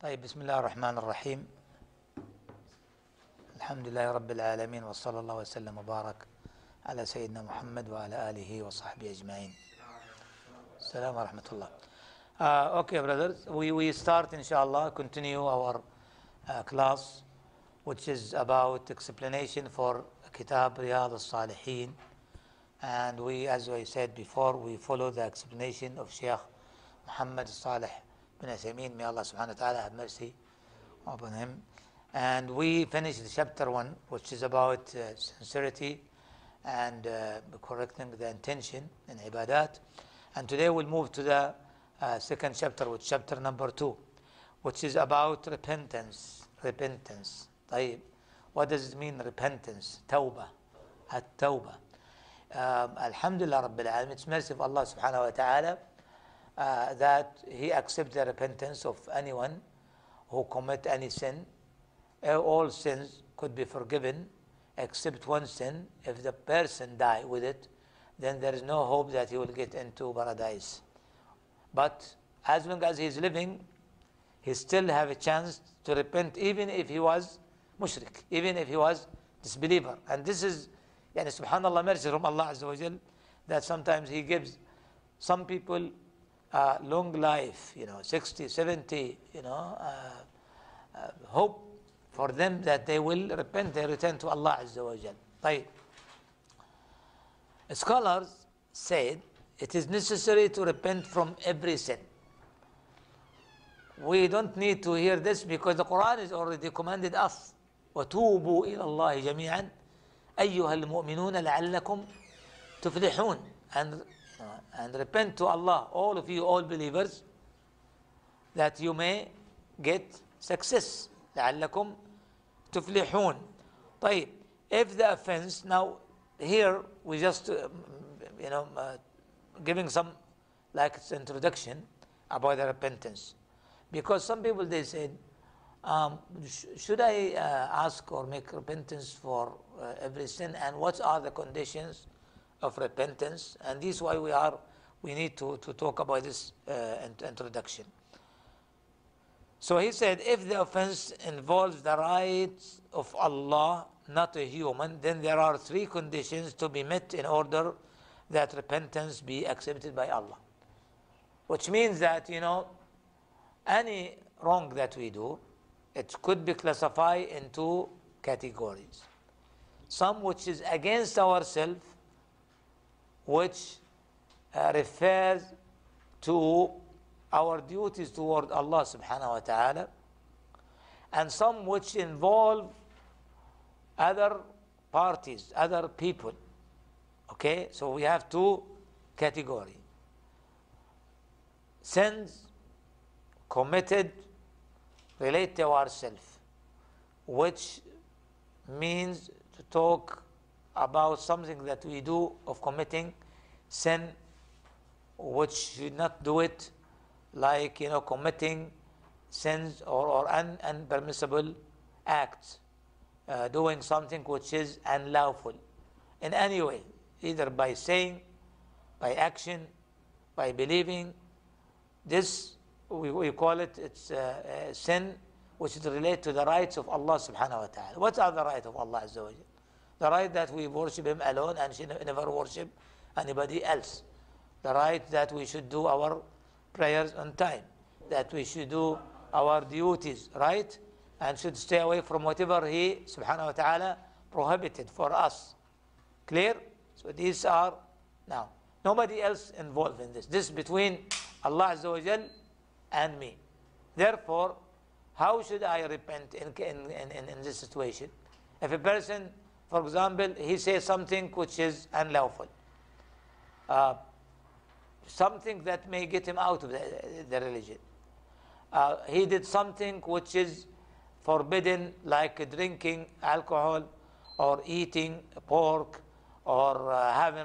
طيب بسم الله الرحمن الرحيم. الحمد لله رب العالمين، وصلى الله وسلم وبارك على سيدنا محمد وعلى آله وصحبه أجمعين. السلام ورحمة الله. Okay, brothers, we start inshallah, continue our class, which is about explanation for Kitab Riyadhus Salheen. And we, as I said before, we follow the explanation of Sheikh Muhammad Salih bin Uthaymeen. May Allah subhanahu wa ta'ala have mercy upon him. And we finished chapter 1, which is about sincerity and correcting the intention in ibadat. And today we'll move to the second chapter, which is chapter number 2, which is about repentance. Repentance. طيب. What does it mean, repentance? Tawbah. At-tawbah. Alhamdulillah Rabbil Alamin. It's mercy of Allah subhanahu wa ta'ala that He accepts the repentance of anyone who commit any sin. All sins could be forgiven except one sin. If the person die with it, then there is no hope that he will get into paradise. But as long as he is living, he still have a chance to repent, even if he was mushrik, even if he was disbeliever. And this is, subhanallah, mercy from Allah Azza wa Jal, that sometimes He gives some people long life, 60, 70, hope for them that they will repent, they return to Allah Azza wa Jal. طيب. Scholars said it is necessary to repent from every sin. We don't need to hear this because the Quran has already commanded us. وَتُوبُوا إِلَى اللَّهِ جَمِيعًا أَيُّهَا الْمُؤْمِنُونَ لَعَلَّكُمْ تُفْلِحُونَ. And repent to Allah, all of you, all believers, that you may get success. لَعَلَّكُمْ تُفْلِحُونَ. طيب. If the offense, now here we just giving some like its introduction about the repentance, because some people, they said, should I ask or make repentance for every sin, and what are the conditions of repentance? And this is why we need to talk about this introduction. So he said, if the offense involves the rights of Allah, not a human, then there are 3 conditions to be met in order that repentance be accepted by Allah. Which means that, any wrong that we do, it could be classified into categories. Some which is against ourselves, which refers to our duties toward Allah subhanahu wa ta'ala, and some which involve other parties, other people. Okay, so we have 2 categories. Sins committed relate to ourselves, which means to talk about something that we do of committing sin, which should not do it, like committing sins or unpermissible acts, doing something which is unlawful in any way, either by saying, by action, by believing. This we call it, it's sin which is related to the rights of Allah subhanahu wa ta'ala. What are the rights of Allah Azza wa Jal? The right that we worship Him alone and should never worship anybody else. The right that we should do our prayers on time, that we should do our duties, right? And should stay away from whatever He subhanahu wa ta'ala prohibited for us. Clear? So these are, now, nobody else involved in this. This is between Allah Azza wa Jal and me. Therefore, how should I repent in this situation? If a person, for example, he says something which is unlawful, something that may get him out of the religion. He did something which is forbidden, like drinking alcohol or eating pork or having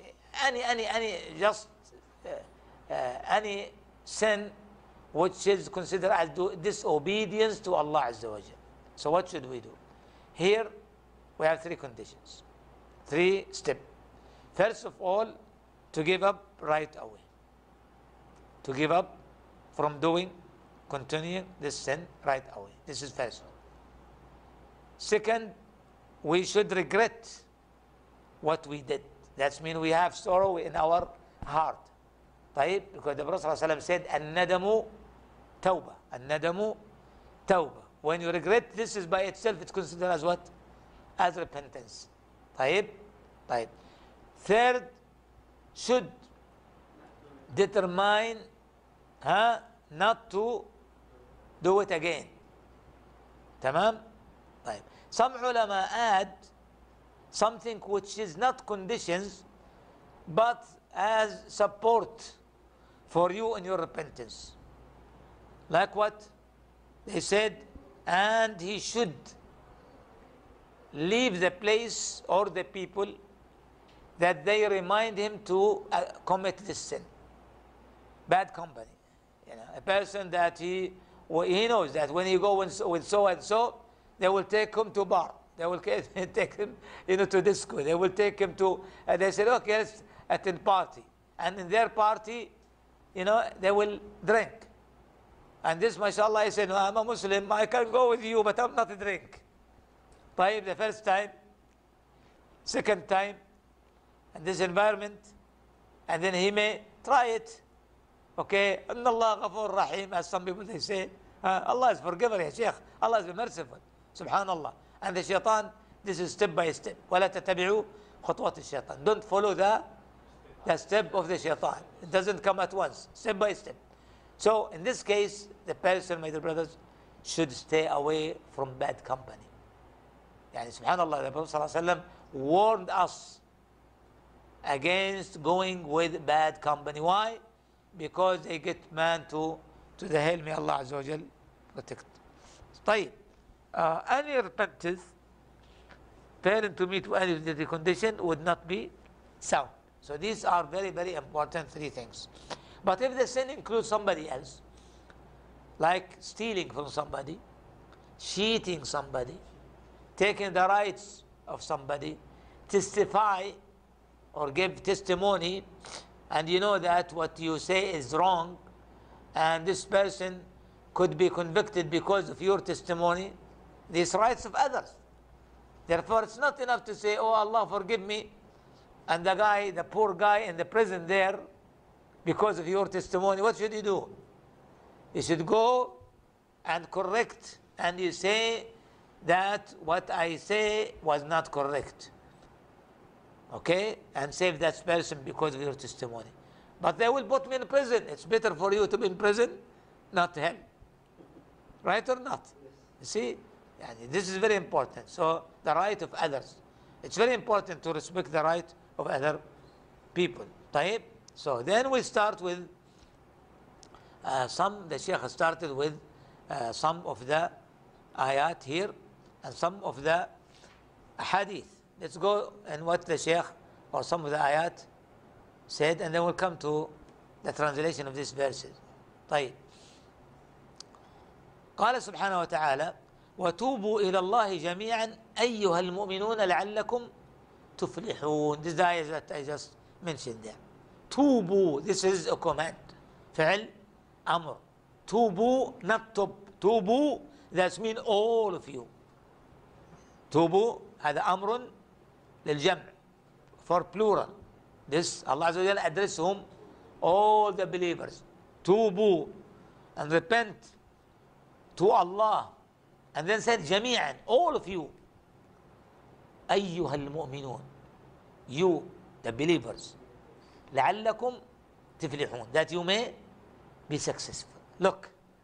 any sin which is considered as disobedience to Allah Azza wa Jal. So what should we do? Here we have 3 conditions, 3 steps. First of all, to give up right away. To give up from doing continuing this sin right away. This is first. Second, we should regret what we did. That means we have sorrow in our heart. طيب, because the Prophet ﷺ said, الندم توبة. الندم توبة. When you regret, this is by itself, it's considered as what? As repentance. طيب. طيب. Third, should determine not to do it again. تمام? طيب. Some ulama add something which is not conditions but as support for you in your repentance. Like what? They said, and he should leave the place or the people that they remind him to commit this sin. Bad company. You know, a person that he knows that when he goes with so and so, they will take him to bar. They will take him, to disco. They will take him to. They said, okay, let's attend party, and in their party, they will drink. And this, mashallah, I said, no, I'm a Muslim. I can go with you, but I'm not a drink. طيب, the first time, second time, in this environment, and then he may try it. Okay, Inna Allah Ghafur Rahim, as some people they say. Allah is forgiver, ya Sheikh. Allah is merciful. Subhanallah. And the shaitan, this is step by step. وَلَا تَتَبِعُوا خُطْوَاتِ الشَّيْطَانِ. Don't follow the step of the shaitan. It doesn't come at once, step by step. So in this case, the person, my dear brothers, should stay away from bad company. Yani, subhanallah, the Prophet ﷺ warned us against going with bad company. Why? Because they get man to the hell. May Allah Azza wa Jal protect. طيب. Any repentance failing to meet any of the condition would not be sound. So these are very, very important three things. But if the sin includes somebody else, like stealing from somebody, cheating somebody, taking the rights of somebody, testify or give testimony, and you know that what you say is wrong, and this person could be convicted because of your testimony, these rights of others. Therefore, it's not enough to say, oh, Allah forgive me, and the poor guy in the prison there, because of your testimony. What should you do? You should go and correct, and you say that what I say was not correct. Okay? And save that person because of your testimony. But they will put me in prison. It's better for you to be in prison, not him. Right or not? You see? This is very important. So the right of others. It's very important to respect the right of other people. طيب? So then we start with the Sheikh started with some of the ayat here and some of the hadith. Let's go and what the Sheikh or some of the ayat said, and then we'll come to the translation of these verses. طيب. قال سبحانه وتعالى وتوبوا إلى الله جميعا أيها المؤمنون لعلكم تفلحون. This is the ayah that I just mentioned there. توبوا, this is a command. فعل أمر. توبوا, not tub. توبوا, that means all of you. توبوا هذا أمر للجمع, for plural. This Allah Azza wa Jalla address whom? All the believers. توبوا, and repent to Allah, and then said جميعا, all of you. أيها المؤمنون, you the believers. لعلكم تفلحون, that you may be successful. Look,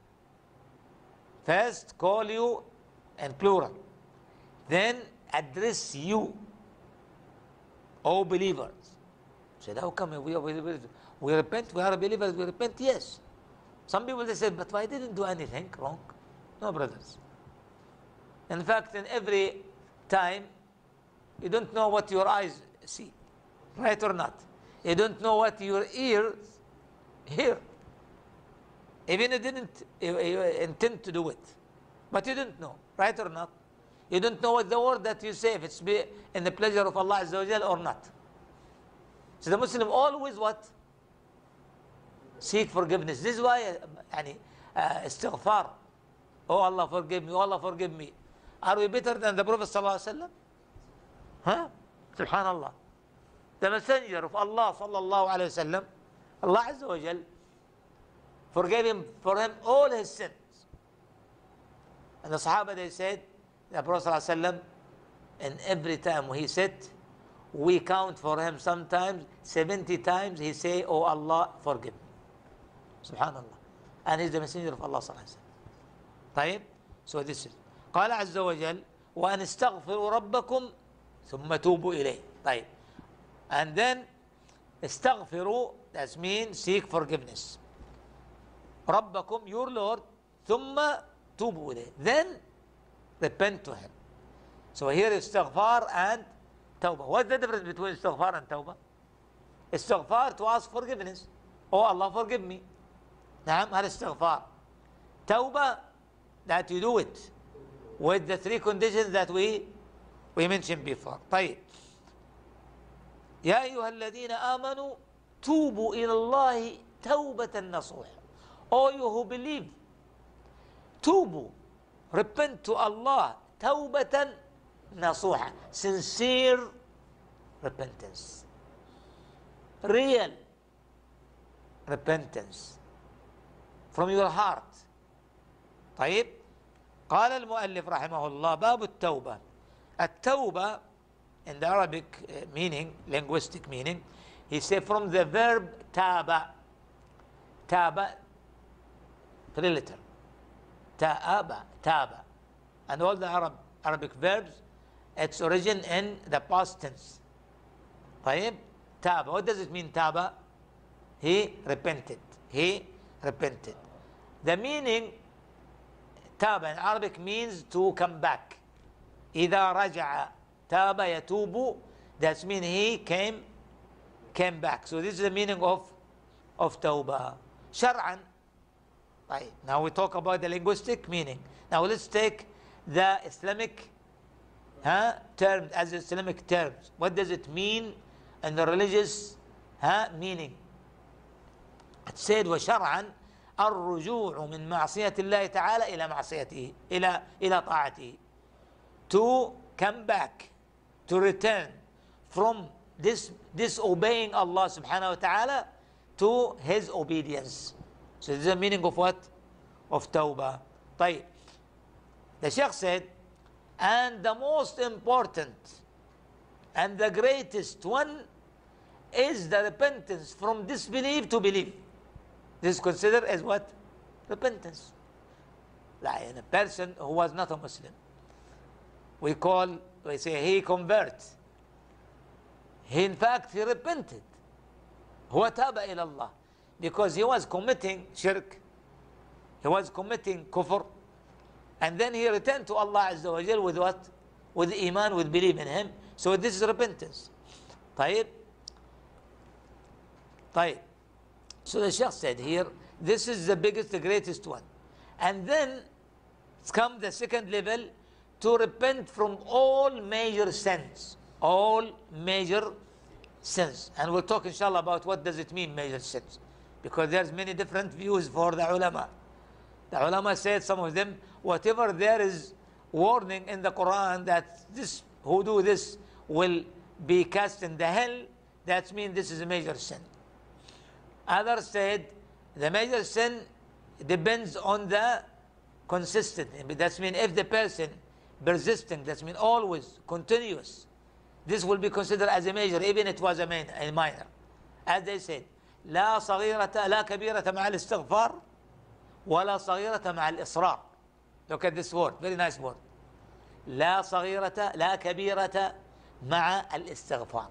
first call you in plural, then address you, all believers. Said, how come we repent, we are believers, we repent? Yes. Some people they said, but I didn't do anything wrong. No, brothers. In fact, in every time, you don't know what your eyes see, right or not? You don't know what your ears hear. Even you didn't intend to do it, but you didn't know, right or not? You don't know what the word that you say, if it's in the pleasure of Allah Azza wa Jal or not. So the Muslim always what? Seek forgiveness. This is why istighfar. Oh Allah, forgive me. Oh Allah, forgive me. Are we better than the Prophet sallallahu alaihi wasallam? Huh? Subhanallah. The messenger of Allah sallallahu alaihi wasallam, Allah Azza wa Jal, forgave him for him all his sins. And the Sahaba, they said, the Prophet sallallahu alaihi wasallam, and every time he said, we count for him sometimes 70 times he say, oh Allah, forgive me. Subhanallah. And he's the messenger of Allah sallallahu alaihi wasallam. طيب. So this is. قال عز وجل وأن استغفروا ربكم ثم توبوا إليه. طيب. And then استغفروا, that means seek forgiveness. ربكم, your Lord, ثم توبوا إليه. Then repent to him. So here is istighfar and tawbah. What's the difference between istighfar and tawbah? Istighfar, to ask forgiveness. Oh Allah, forgive me. نعم, هذا استغفار. Tawbah, that you do it with the three conditions that we mentioned before. طيب. يا أيها الذين آمنوا توبوا إلى الله توبة نصوح. All you who believe, توبوا, repent to Allah, توبة نصوحة, sincere repentance, real repentance from your heart. طيب. قال المؤلف رحمه الله باب التوبة. التوبة in the Arabic meaning, linguistic meaning, he said from the verb taba. Taba, three letter. Ta'aba, taba. And all the Arabic verbs, its origin in the past tense. طيب. Taba. What does it mean, taba? He repented. He repented. The meaning, taba in Arabic means to come back. إذا رجع تاب يتوب, that means he came back. So this is the meaning of tawbah. شرعا. Right. Now we talk about the linguistic meaning. Now let's take the Islamic terms, as Islamic terms. What does it mean in the religious meaning? It said وشرعا الرجوع من معصية الله تعالى إلى معصيته إلى طاعته. To come back, to return from disobeying Allah subhanahu wa ta'ala to his obedience. So this is the meaning of what? Of tawbah. طيب. The Sheikh said, and the most important and the greatest one is the repentance from disbelief to belief. This is considered as what? Repentance. Like a person who was not a Muslim, we say he converts. In fact, he repented. هو تاب إلى الله. Because he was committing shirk, he was committing kufr, and then he returned to Allah Azza wa Jal with what? With iman, with belief in him. So this is repentance. طيب. طيب. So the Sheikh said here, this is the biggest, the greatest one. And then comes the second level, to repent from all major sins. All major sins. And we'll talk inshallah about what does it mean, major sins. Because there's many different views for the ulama. The ulama said, some of them, whatever there is warning in the Quran that this, who do this will be cast in the hell, that means this is a major sin. Others said, the major sin depends on the consistent. That means if the person persisting, that means always, continuous, this will be considered as a major, even it was a minor. As they said, لا صغيرة لا كبيرة مع الاستغفار ولا صغيرة مع الإصرار. Look at this word, very nice word. لا صغيرة لا كبيرة مع الاستغفار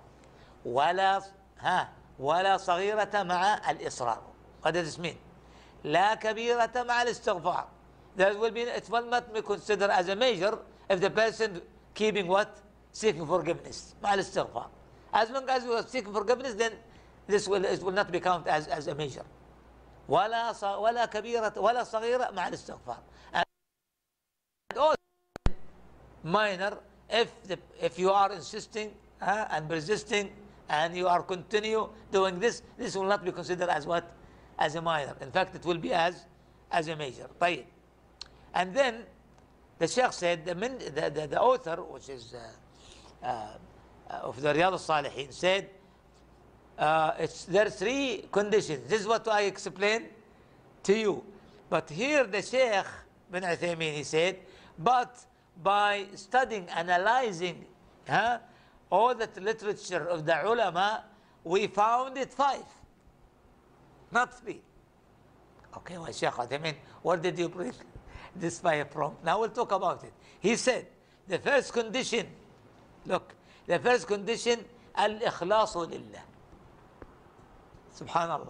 ولا صغيرة مع الإصرار. What does this mean? لا كبيرة مع الاستغفار. That will be, it will not be considered as a major if the person keeping what? Seeking forgiveness. مع الاستغفار. As long as you are seeking forgiveness, then this will not be counted as a major. ولا كبيرة ولا صغيرة مع الاستغفار. And also minor, if you are insisting and persisting and you are continue doing this, this will not be considered as what? As a minor. In fact, it will be as as a major. طيب. And then the Sheikh said, the author, which is of the Riyadhus Salheen, said, there are three conditions. This is what I explained to you. But here the Sheikh bin Uthaymeen, he said, but by studying, analyzing all the literature of the ulama, we found it 5, not 3. Okay, well, Sheikh Uthaymeen, where did you bring this 5 from? Now we'll talk about it. He said, the first condition, look, the first condition, al-ikhlasu lillah. Subhanallah.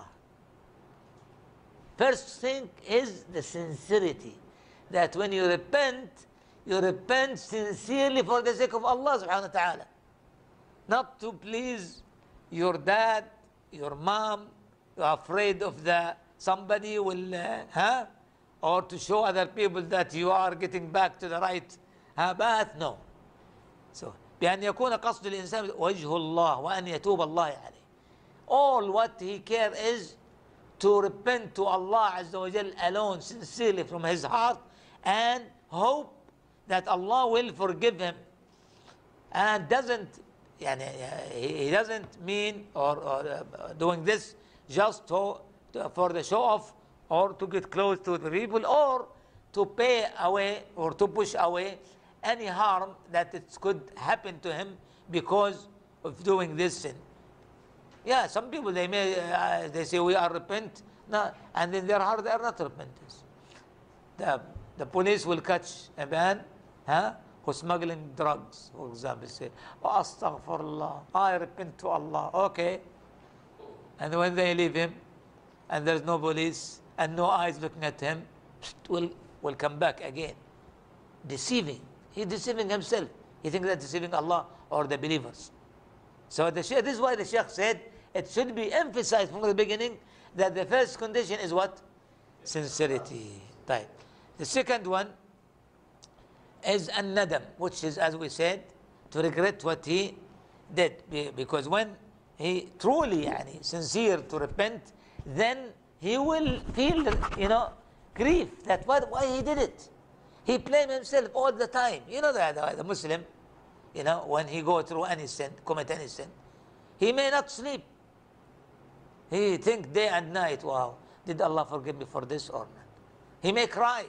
First thing is the sincerity. That when you repent sincerely for the sake of Allah subhanahu wa ta'ala. Not to please your dad, your mom, you're afraid of somebody will, or to show other people that you are getting back to the right path. No. So, بأن يكون قصد الإنسان وجه الله وأن يتوب الله عليه. All what he cares is to repent to Allah Azza wa Jal alone, sincerely from his heart, and hope that Allah will forgive him. And he doesn't mean or doing this just for the show off, or to get close to the people, or to pay away or to push away any harm that it could happen to him because of doing this sin. Yeah, some people, they say we are repent, no, and in their heart they are not repentance. The police will catch a man who's smuggling drugs, for example, say, oh, astaghfirullah, I repent to Allah. Okay. And when they leave him, and there's no police, and no eyes looking at him, will come back again. Deceiving. He's deceiving himself. He thinks that deceiving Allah or the believers. So this is why the Sheikh said, it should be emphasized from the beginning that the first condition is what? Sincerity. Right. The second one is an-nadam, which is, as we said, to regret what he did. Because when he truly sincere to repent, then he will feel, grief that why he did it. He blames himself all the time. You know the Muslim, when he go through any sin, commit any sin, he may not sleep. He think day and night, wow, did Allah forgive me for this or not? He may cry.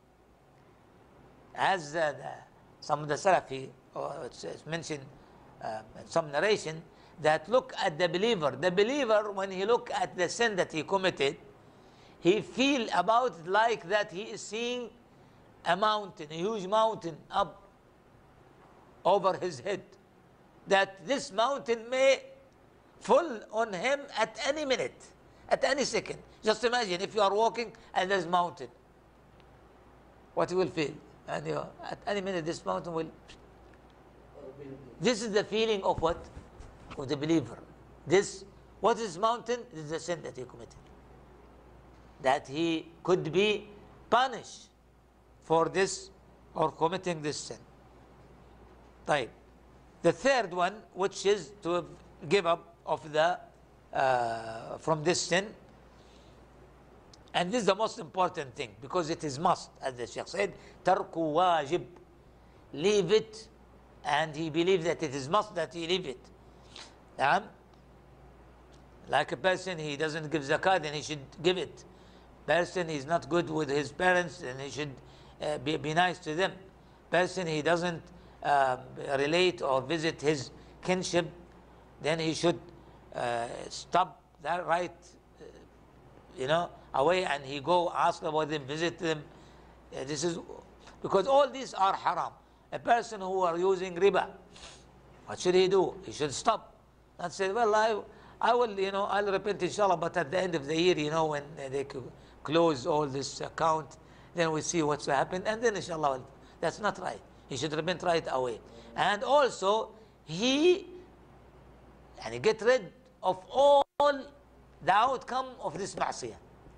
As some of the Salafi, it's mentioned in some narration, that look at the believer. The believer, when he look at the sin that he committed, he feel about it like that he is seeing a mountain, a huge mountain up over his head. That this mountain may fall on him at any minute, at any second. Just imagine if you are walking and there's a mountain. What you will feel? And at any minute this mountain will... This is the feeling of what? Of the believer. What is mountain? This is the sin that he committed. That he could be punished for this or committing this sin. Right. The third one, which is to give up of from this sin, and this is the most important thing because it is must, as the Sheikh said, tarku wajib, leave it, and he believes that it is must that he leave it. Like a person, he doesn't give zakat, then he should give it. Person, he's not good with his parents, then he should be nice to them. Person, he doesn't relate or visit his kinship, then he should stop that right, away, and he go ask about them, visit them. This is because all these are haram. A person who are using riba, what should he do? He should stop. Not say, well, I will, I'll repent inshallah, but at the end of the year, when they close all this account, then we see what's happened, and then inshallah, that's not right. He should repent right away. And also, he get rid of all the outcome of this ma'siyah.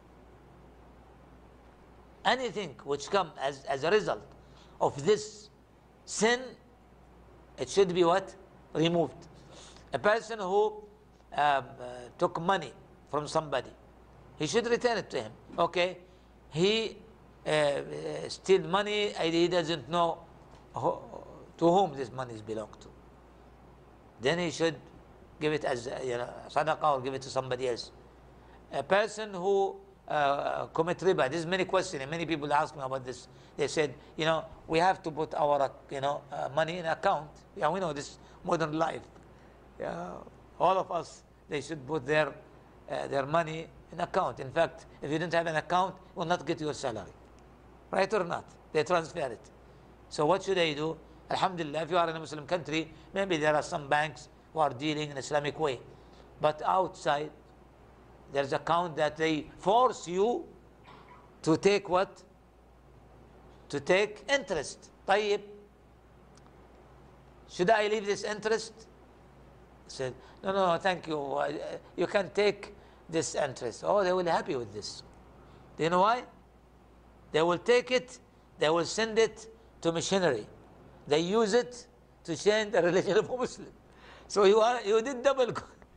Anything which come as a result of this sin, it should be what? Removed. A person who took money from somebody, he should return it to him. Okay, he steal money and he doesn't know to whom this money is belong to, then he should give it as sadaqah or give it to somebody else. A person who commit riba, there's many questions and many people ask me about this. They said, we have to put our money in account. Yeah, we know this modern life. All of us, they should put their money in account. In fact, if you don't have an account, you will not get your salary. Right or not? They transfer it. So what should I do? Alhamdulillah, if you are in a Muslim country, maybe there are some banks who are dealing in Islamic way. But outside, there's account that they force you to take what? To take interest. طيب. Should I leave this interest? I said, no, thank you. You can take this interest. Oh, they will be happy with this. Do you know why? They will take it, they will send it to missionary. They use it to change the religion of a Muslim. So you did double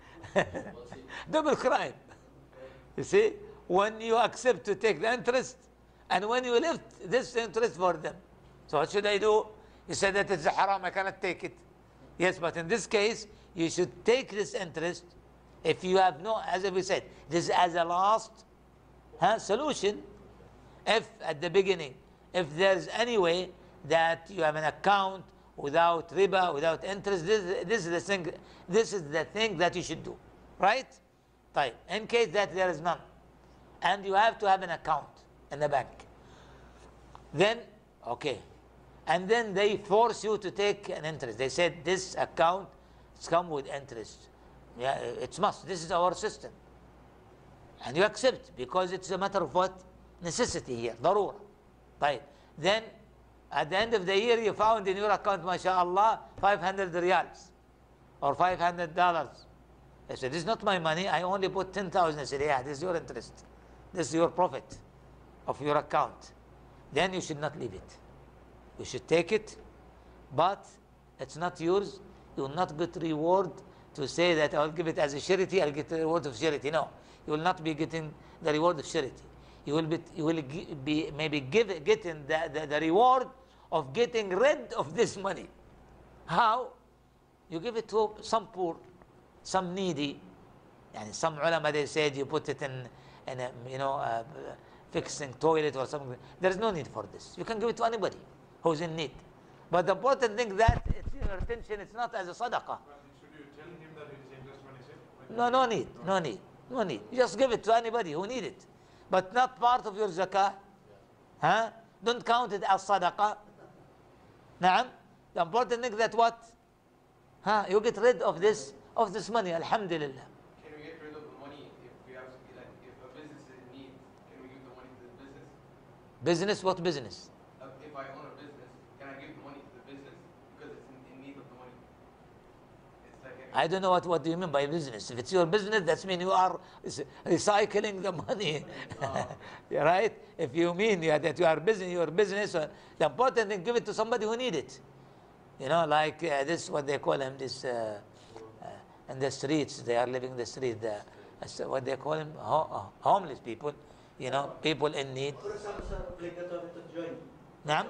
crime. You see, when you accept to take the interest, and when you left this interest for them. So what should I do? You said that it's haram, I cannot take it. Yes, but in this case, you should take this interest if you have no, as we said, this is as a last solution. If at the beginning, if there's any way that you have an account without riba, without interest, this is the thing that you should do, right? Right. In case that there is none, and you have to have an account in the bank, then okay, and then they force you to take an interest. They said this account comes with interest. Yeah, it's must. This is our system, and you accept because it's a matter of what? Necessity here, ضرورة. Right. Then at the end of the year, you found in your account, mashallah, 500 riyals or $500. I said, this is not my money. I only put 10,000. I said, yeah, this is your interest. This is your profit of your account. Then you should not leave it. You should take it, but it's not yours. You will not get reward to say that I'll give it as a charity, I'll get the reward of charity. No, you will not be getting the reward of charity. You will be maybe getting the reward of getting rid of this money. How? You give it to some poor, some needy. And some ulama, they said you put it in a, fixing toilet or something. There is no need for this. You can give it to anybody who's in need. But the important thing that it's in your attention, it's not as a sadaqah. Should you tell him that it is interest when he said? No, no need. You just give it to anybody who need it. But not part of your zakah. Don't count it as sadaqah. Naam. The important thing that what? You get rid of this money. Alhamdulillah. Can we get rid of the money if we have to, like, if a business is in need? Can we give the money to the business? Business? What business? If I own a business, can I give the money to the business because it's in need of the money? It's like I don't know what do you mean by business. If it's your business, that means you are recycling the money. Right? If you mean that you are your business, the important thing, give it to somebody who need it. Like this, what they call him, this in the streets, they are living in the street, what they call him, homeless people, people in need. For example, sir, obligatory to join. Naam?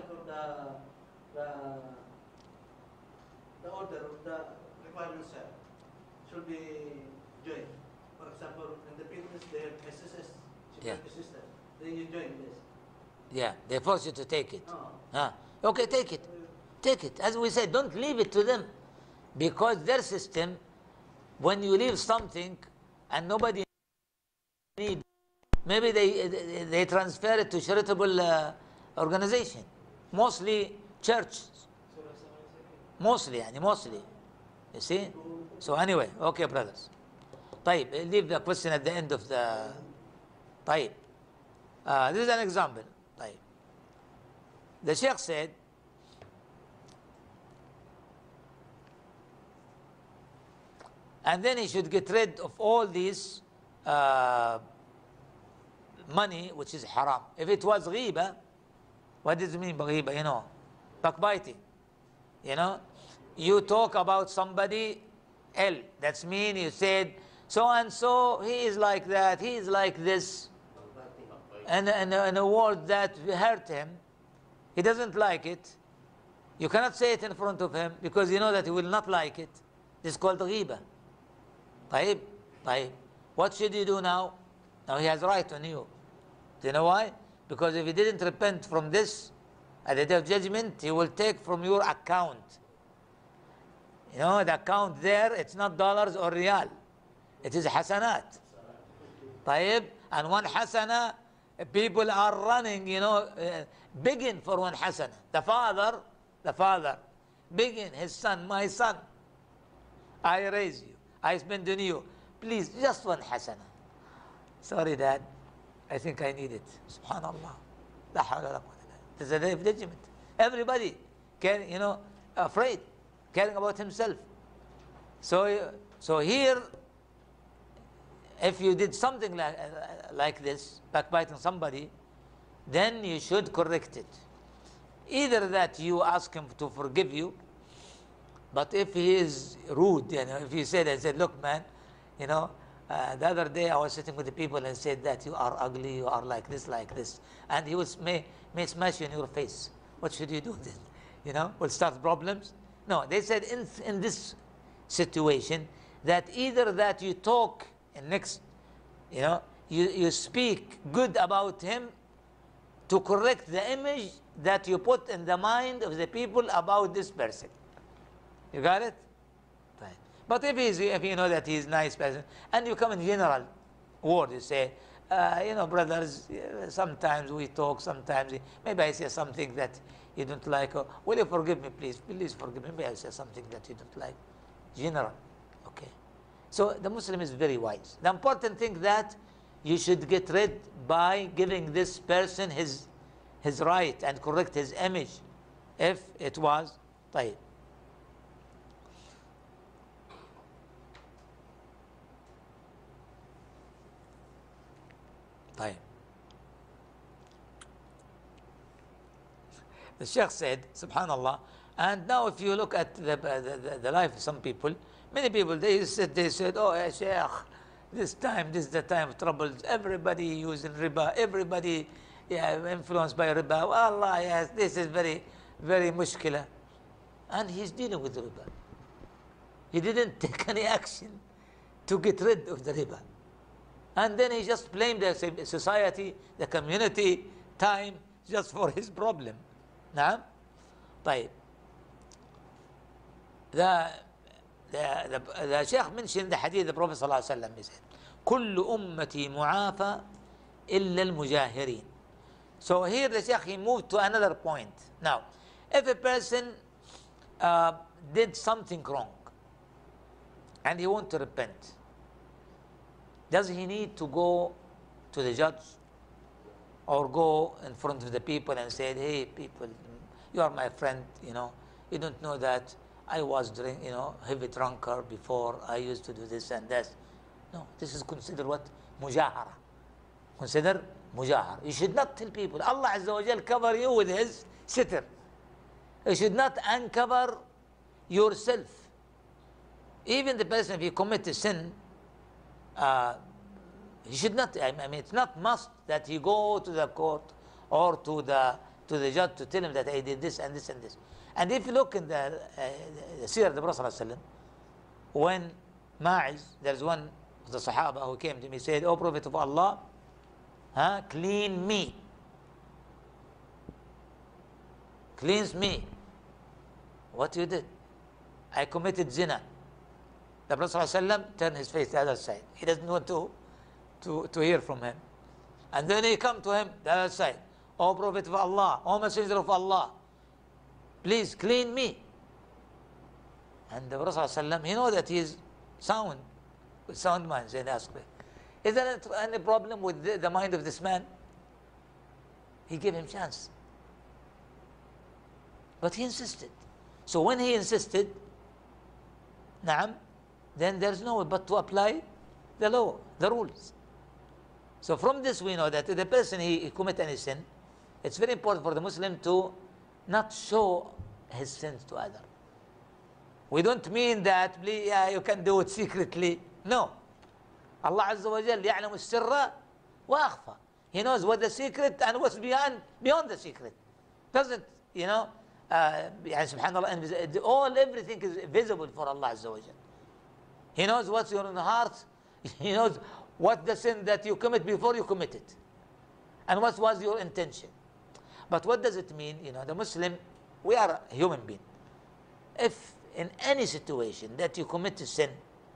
The order, the requirements, sir, should be joined. For example, in the business, they have SSS, security system. Then you join this. Yeah, they force you to take it. Oh. Okay, take it. Take it. As we said, don't leave it to them. Because their system, when you leave something and nobody need, maybe they transfer it to charitable organization. Mostly church. Mostly. You see? So anyway, okay, brothers. طيب, leave the question at the end of the... طيب. This is an example. طيب. The Sheikh said, and then he should get rid of all these money which is haram. If it was ghiba, what does it mean by ghiba? Backbiting. You talk about somebody else. That's mean you said, so and so, he is like that, he is like this. in a word that hurt him, he doesn't like it, you cannot say it in front of him because you know that he will not like it. This is called ghiba. طيب. What should you do now? Now he has right on you. Do you know why? Because if he didn't repent from this, at the day of judgment, he will take from your account. You know, the account there, it's not dollars or riyal. It is hasanat. طيب. And one hasana, people are running, you know, begging for one hasana. The father, begging his son, my son, I raise you, I spend on you, please, just one hasana. Sorry, Dad, I think I need it. Subhanallah. La hawla wa la quwwata illa billah. This is a day of judgment. Everybody, you know, afraid, caring about himself. So here, if you did something like this, backbiting somebody, then you should correct it. Either that you ask him to forgive you, but if he is rude, you know, if he said, look, man, you know, the other day I was sitting with the people and said that you are ugly, you are like this, and he may smash you in your face. What should you do then? You know, will start problems? No, they said in this situation that either that you talk and next, you know, you speak good about him to correct the image that you put in the mind of the people about this person. You got it? Right. But if you know that he is a nice person, and you come in general word, you say, you know, brothers, sometimes we talk, sometimes maybe I say something that you don't like. Or, will you forgive me, please? Please forgive me. Maybe I say something that you don't like. General. Okay. So the Muslim is very wise. The important thing that you should get rid by giving this person his right and correct his image, if it was طيب. طيب. The Sheikh said, subhanallah, and now if you look at the life of some people, many people, they said, oh, Sheikh, this is the time of troubles, everybody using riba, everybody influenced by riba. Allah, yes, this is very, very mushkila. And he's dealing with riba. He didn't take any action to get rid of the riba. And then he just blamed the society, the community, time, just for his problem. نعم. طيب. The Sheikh mentioned the hadith of the Prophet sallallahu alaihi wasallam. He said, كل أمتي معافى إلا المجاهرين. So here the Sheikh, he moved to another point. Now, if a person did something wrong and he wants to repent, does he need to go to the judge or go in front of the people and say, hey people, you are my friend, you know, you don't know that I was heavy drunker before, I used to do this and that. No, this is considered what? Mujahara. Consider mujahara. You should not tell people. Allah Azza wa Jal cover you with his sitr. You should not uncover yourself. Even the person, if you commit a sin, he should not, I mean, it's not must that he go to the court or to the judge to tell him that I did this and this and this. And if you look in the seerah of the Prophet ﷺ, when Ma'iz, there's one of the Sahaba who came to me, said, "O Prophet of Allah, clean me. Cleanse me." What you did? I committed zina. The Prophet ﷺ turned his face to the other side. He doesn't want to hear from him. And then he come to him the other side. "O Prophet of Allah, O Messenger of Allah, please clean me." And the Prophet ﷺ, he knows that he is sound, with sound mind, and asked me, "Is there any problem with the mind of this man?" He gave him chance. But he insisted. So when he insisted, na'am, then there's no way but to apply the law, the rules. So from this we know that if the person he commit any sin, it's very important for the Muslim to not show his sins to others. We don't mean that you can do it secretly. No. Allah Azza wa Jal يعلم السر وأخفى. He knows what the secret and what's beyond the secret. Doesn't, subhanAllah, everything is visible for Allah Azza wa Jal. He knows what's in your heart. He knows what the sin that you commit before you commit it. And what was your intention. But what does it mean? The Muslim, we are a human being. If in any situation that you commit a sin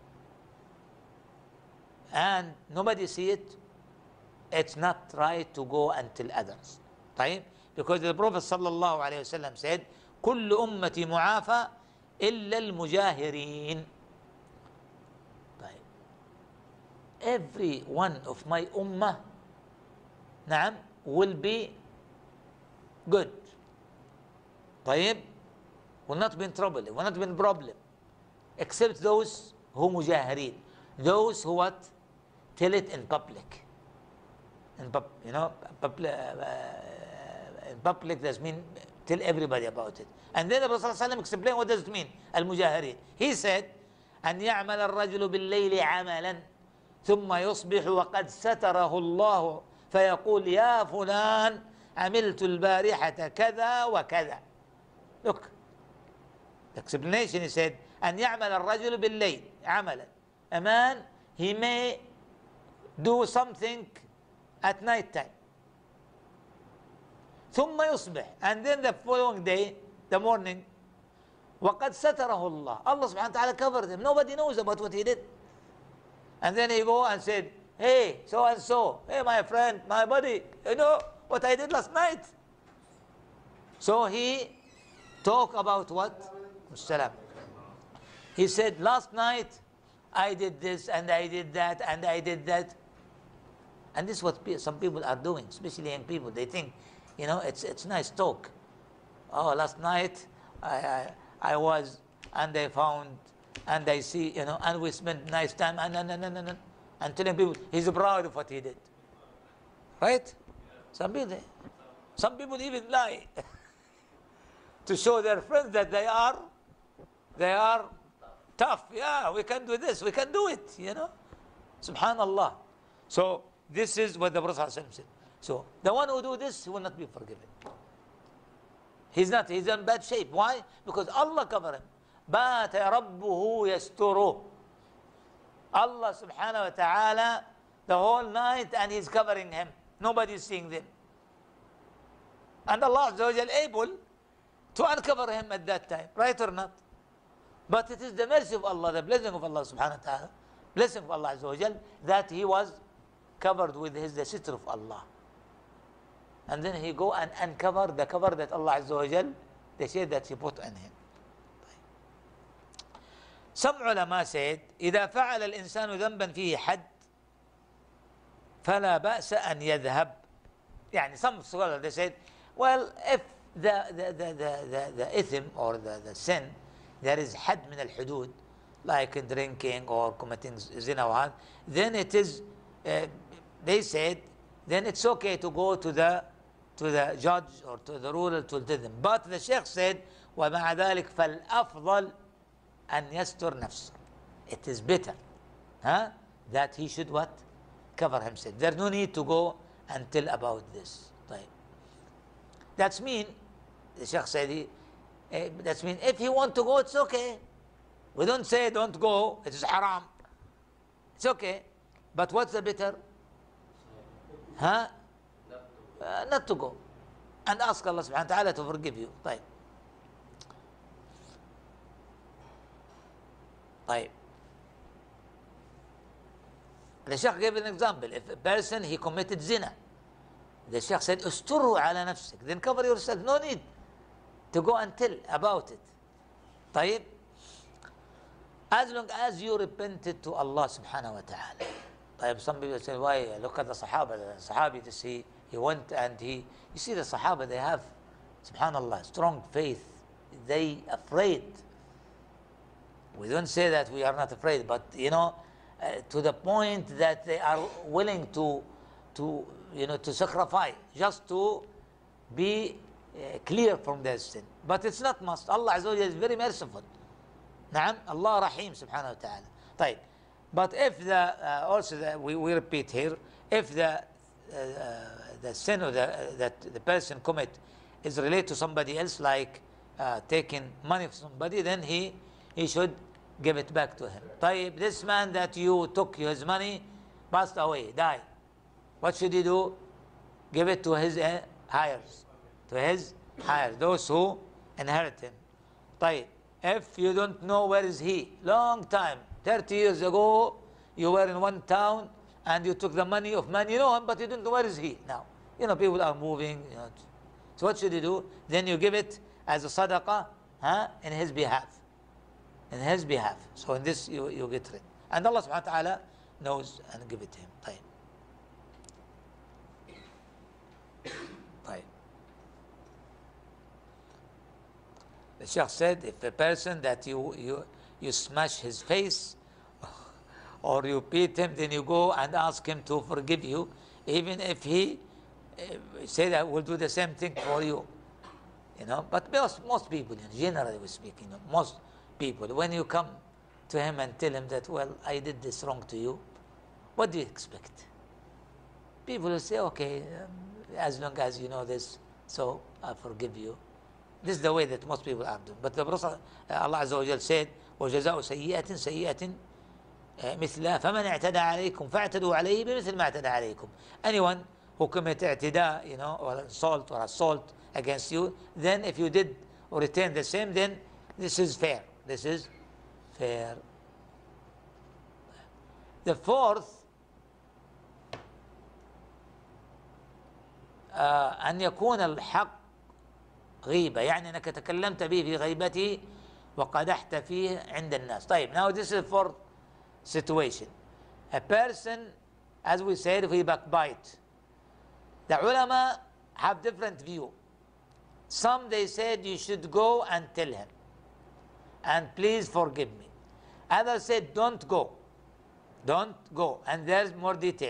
and nobody see it, it's not right to go and tell others. Right? Because the Prophet sallallahu alayhi wasallam said, كل أمتي معافى إلا المجاهرين. Every one of my ummah will be good. طيب, will not be in trouble, will not be in problem, except those who mujahirin, those who what? Tell it in public. In public does mean tell everybody about it. And then the Prophet ﷺ explained what does it mean, al-mujahirin. He said, أن يعمل الرجل بالليل عملا ثم يصبح وقد ستره الله فيقول يا فلان عملت البارحة كذا وكذا. Look, the explanation, he said, أن يعمل الرجل بالليل عملا. A man, he may do something at night time. ثم يصبح, and then the following day, the morning, وقد ستره الله. Allah subhanahu wa ta'ala covered him. Nobody knows about what he did. And then he go and said, hey, so and so, hey, my friend, my buddy, you know what I did last night? So he talk about what? Salam. He said, last night I did this and I did that and I did that. And this is what some people are doing, especially young people. They think, it's nice talk. Oh, last night I was and I found and I see, and we spent nice time and telling people he's proud of what he did. Right? Some people even lie to show their friends that they are tough. Yeah, we can do this, we can do it, Subhanallah. So this is what the Prophet said. So the one who do this, he will not be forgiven. He's in bad shape. Why? Because Allah covered him. بات ربه يستره. Allah subhanahu wa ta'ala the whole night and he's covering him. Nobody is seeing them. And Allah Azza wa Jal able to uncover him at that time. Right or not? But it is the mercy of Allah, the blessing of Allah subhanahu wa ta'ala, blessing of Allah Azza wa Jal, that he was covered with the sitter of Allah. And then he go and uncover the cover that Allah Azza wa Jal, they say that he put on him. Some ulama said, إذا فعل الإنسان ذنبا فيه حد فلا بأس أن يذهب. يعني some scholars, they said, well, if the ithm or the sin, there is had من الحدود, like in drinking or committing zina, then it is, they said, then it's okay to go to the judge or to the ruler to tell them. But the Sheikh said, ومع ذلك فالأفضل أن يستر نفسه. It is better that he should what? Cover himself. There's no need to go and tell about this. Right. That's mean, the Sheikh said, that's mean if he want to go, it's okay. We don't say don't go, it is haram. It's okay. But what's the better? Not to go. And ask Allah subhanahu wa ta'ala to forgive you. Right. طيب. The Sheikh gave an example. If a person, he committed zina, the Sheikh said, استروا على نفسك, then cover yourself. No need to go and tell about it. طيب. As long as you repented to Allah subhanahu wa ta'ala. طيب, some people say, why? Look at the Sahaba. The Sahabi, he went and you see the Sahaba, they have, subhanallah, strong faith. They afraid. We don't say that we are not afraid, but to the point that they are willing to sacrifice just to be clear from their sin. But it's not must. Allah Azza wa Jalla is very merciful. Naam, Allah Rahim subhanahu wa ta'ala. طيب. But if we repeat here, if the the sin or that the person commit is related to somebody else, like taking money from somebody, then he should give it back to him. طيب, this man that you took his money passed away, died. What should he do? Give it to his heirs, those who inherit him. طيب, if you don't know where is he, long time, 30 years ago, you were in one town and you took the money of man, you know him, but you don't know where is he now. You know, people are moving. You know. So what should you do? Then you give it as a sadaqah in his behalf. In his behalf. So in this you get rid. And Allah subhanahu wa ta'ala knows and give it to him. طيب. طيب. The Sheikh said, if a person that you smash his face or you beat him, then you go and ask him to forgive you, even if he say that will do the same thing for you. You know, but most people, generally speaking, most people, when you come to him and tell him that, well, I did this wrong to you, what do you expect? People will say, okay, as long as you know this, so I forgive you. This is the way that most people are doing. But the Prophet, Allah Azza wa Jal said, وَجَزَاءُ سَيِّئَةٍ سَيِّئَةٍ مثلها فمن اعتدى عليكم فاعتدوا عليه بمثل ما اعتدى عليكم. Anyone who commit i'tida, you know, or assault against you, then if you did or retain the same, then this is fair. This is fair. The fourth, أن يكون الحق غيبة، يعني أنك تكلمت به في غيبته وقدحت فيه عند الناس. طيب, now this is the fourth situation. A person, as we said, if he backbite, the ulama have different view. Some they said you should go and tell him, and please forgive me. Others said don't go, and there's more detail.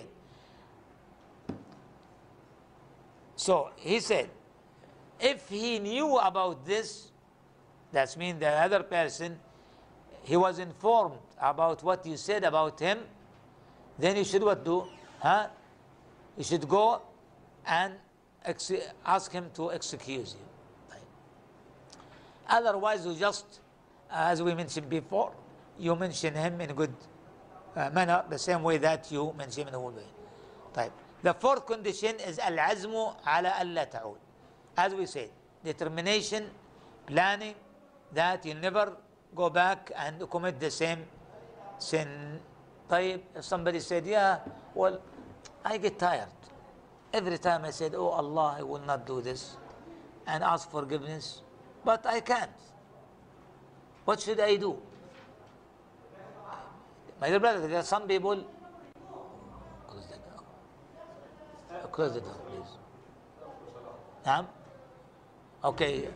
So he said, if he knew about this, that means the other person, he was informed about what you said about him, then you should what do? You should go and ask him to excuse you. Otherwise, you just, as we mentioned before, you mention him in a good manner, the same way that you mention him in a good way. طيب. The fourth condition is al-azmu ala alla ta'ud. As we said, determination, planning, that you'll never go back and commit the same sin. طيب, if somebody said, yeah, well, I get tired. Every time I said, oh Allah, I will not do this, and ask forgiveness, but I can't. What should I do? My dear brother, there are some people. Close the door. Close the door, please. Naam? Okay.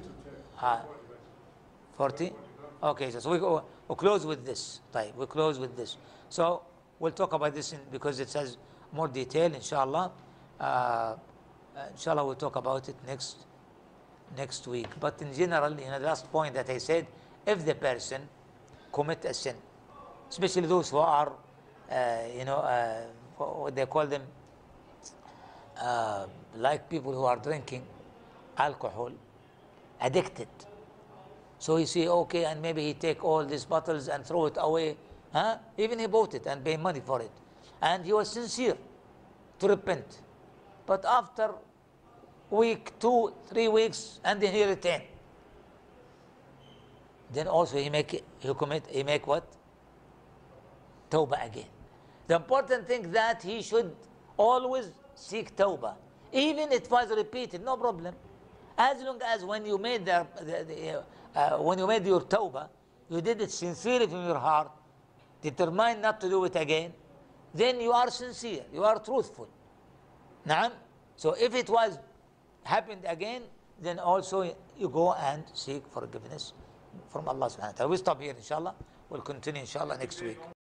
40? Okay, so we close with this. طيب, we close with this. So we'll talk about this because it has more detail, inshallah. Inshallah, we'll talk about it next week. But in general, the last point that I said, if the person commit a sin, especially those who are, what they call them, like people who are drinking alcohol, addicted. So you see, okay, and maybe he take all these bottles and throw it away. Even he bought it and paid money for it. And he was sincere to repent. But after week, 2, 3 weeks, and then he returned. Then also he make what? Tawbah again. The important thing that he should always seek tawbah. Even it was repeated, no problem. As long as when you made when you made your tawbah, you did it sincerely from your heart, determined not to do it again, then you are sincere, you are truthful. Naam? So if it was happened again, then also you go and seek forgiveness from Allah subhanahu wa ta'ala. We stop here, inshallah. We'll continue, inshallah, next week.